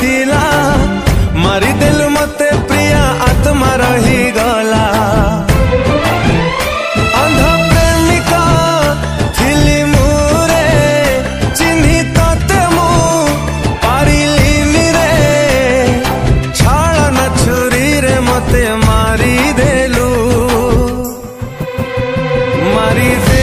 नथिला मारी देलु मते प्रिया आत्मा रही गला। अंध प्रेमिका थिली मुरे चिन्ही तते मु पारिलिनी रे छाड़ न छुरी रे मते मारी देलु मारी